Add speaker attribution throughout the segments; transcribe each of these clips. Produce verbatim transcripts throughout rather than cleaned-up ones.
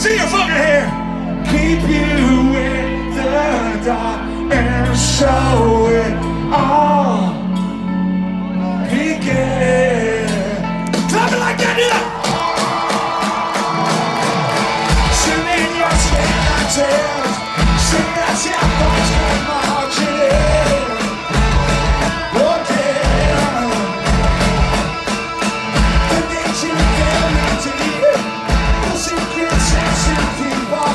Speaker 1: see your fucking hand. Keep you in the dark and show it all began. Clap it like that, yeah. Sing in your tears, sing that your voice from marching. Oh yeah, the nature guarantee, the secret section people.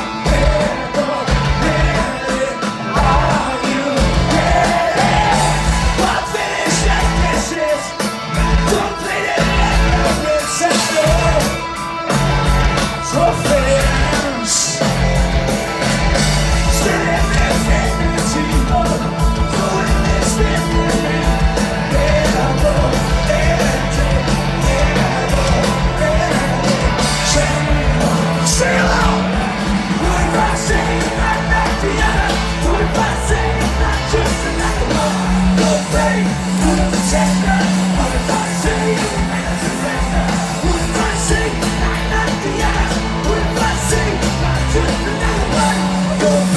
Speaker 1: Go